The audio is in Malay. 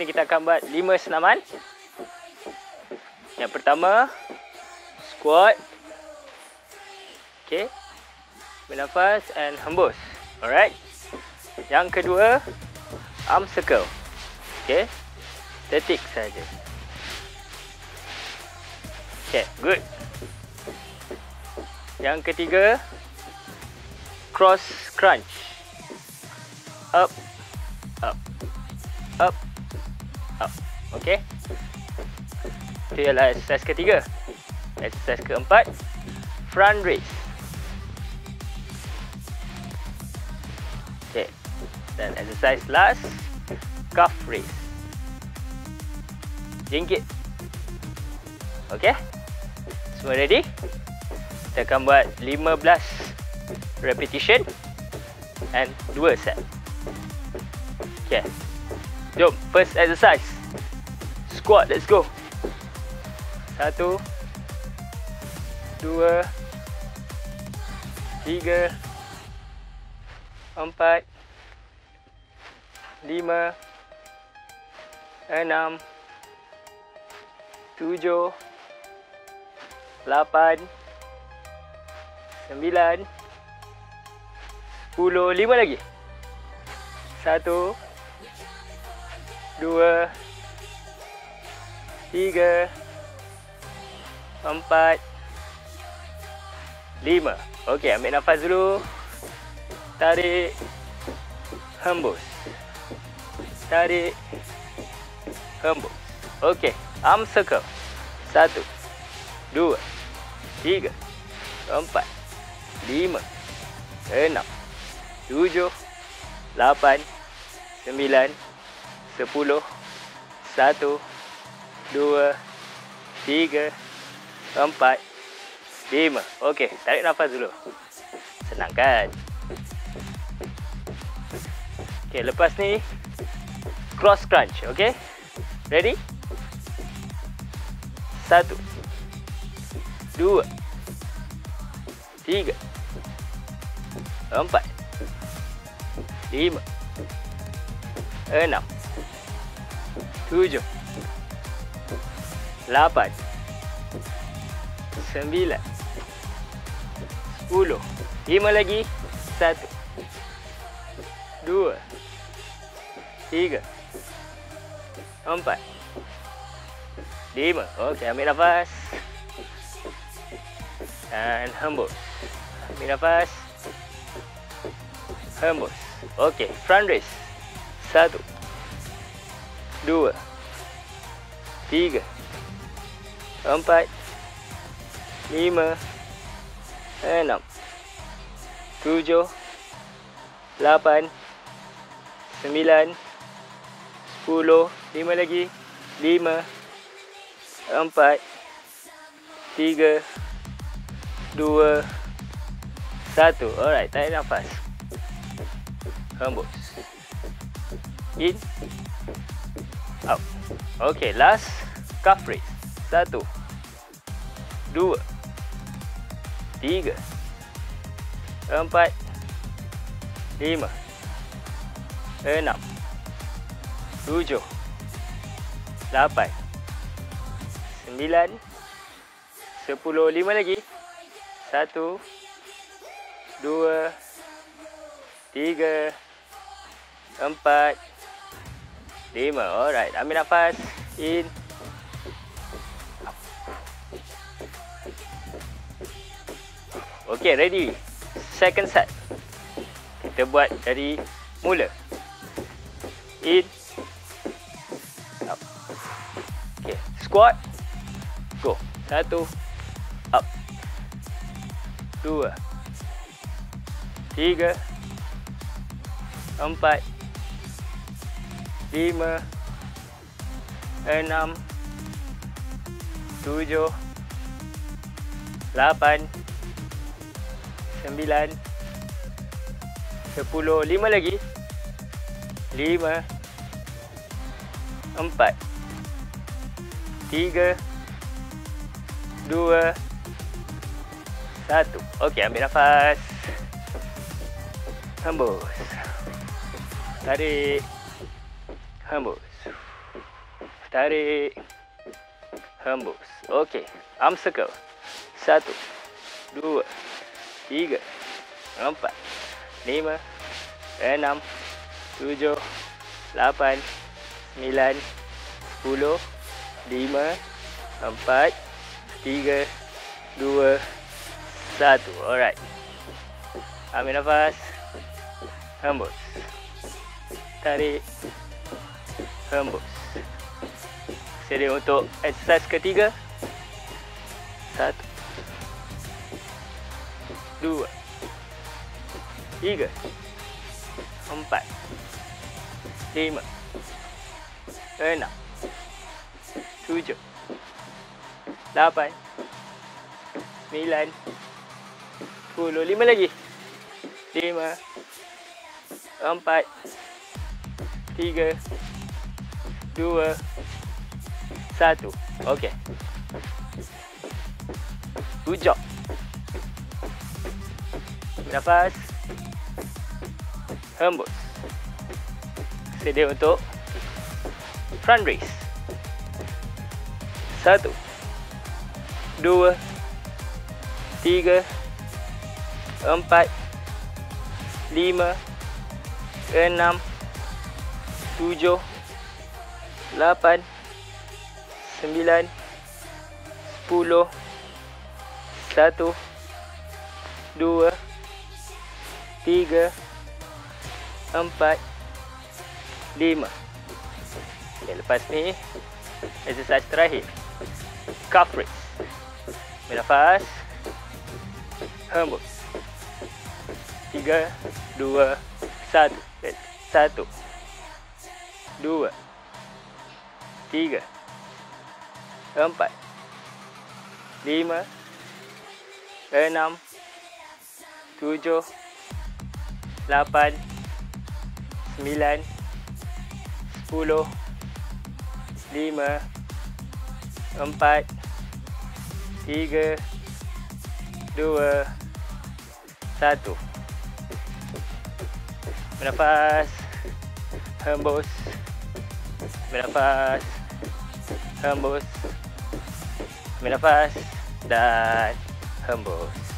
ni kita akan buat 5 senaman. Yang pertama, squat. Okay. Bernafas and hembus. Alright. Yang kedua, arm circle. Okay. Static saja. Okay, good. Yang ketiga, cross crunch. Up, up, up, up. Okay. Itu ialah exercise ketiga. Exercise keempat, front raise. Okay. Dan exercise last, calf raise. Jingkit. Okay. Semua ready? Kita akan buat 15 repetition and 2 set. Okay. Jom, first exercise. Squat, let's go. 1, 2, 3, 4, 5, 6, 7, 8, 9, 10, 5 lagi. 1, 2, 3, 4, 5. Okey, ambil nafas dulu. Tarik, hembus. Tarik, hembus. Okey, arm circle. 1, 2, 3, 4, 5, 6, 7, 8, 9, 10, 1, 2, 3, 4, 5. Okey, tarik nafas dulu. Senang kan? Okey, lepas ni cross crunch, okey? Ready? 1, 2, 3, 4, 5, 6, 7, 8, 9, 10. 5 lagi. 1, 2, 3, 4, 5. Okey, ambil nafas. Dan hembus. Ambil nafas. Hembus. Okey, front raise. 1, 2, 3, 4, 5, 6, 7, 8, 9, 10. 5 lagi. 5, 4, 3, 2, 1. Alright, tarik nafas. Hembus. In, out. Okay, last calf raise. 1, 2, 3, 4, 5, 6, 7, 8, 9, 10. 5 lagi. 1, 2, 3, 4, 5. Alright, ambil nafas. In, out. Okay, ready. Second set. Kita buat dari mula. In, out. Okay, squat. Go. 1, up. 2, 3, 4, 5, 6, 7, 8, 9, 10. 5 lagi. 5, 4, 3, 2, 1. Okey, ambil nafas. Hembus. Tarik. Hembus. Tarik. Hembus. Okey. Arm circle. 1, 2, 3, 4, 5, 6, 7, 8, 9, 10, 5, 4, 3, 2, 1. Alright. Ambil nafas. Hembus. Tarik. Hembus. Sedia untuk exercise ketiga. 1, 2, 3, 4, 5, 6, 7, 8, 9, 10. 5 lagi. 5, 4, 3, 2, 1. Okey. Good job. Nafas. Hembus. Sedia untuk front raise. 1, 2, 3, 4, 5, 6, 7, 8, 9, 10, 1, 2, 3, 4, 5. Okay, lepas ni exercise terakhir, calf raise. Bernafas. Hembus. 3, 2, 1. 1, 2, 3, 4, 5, 6, 7, 8, 9, 10, 5, 4, 3, 2, 1. Bernafas. Hembus. Bernafas. Hembus. Bernafas. Dan hembus.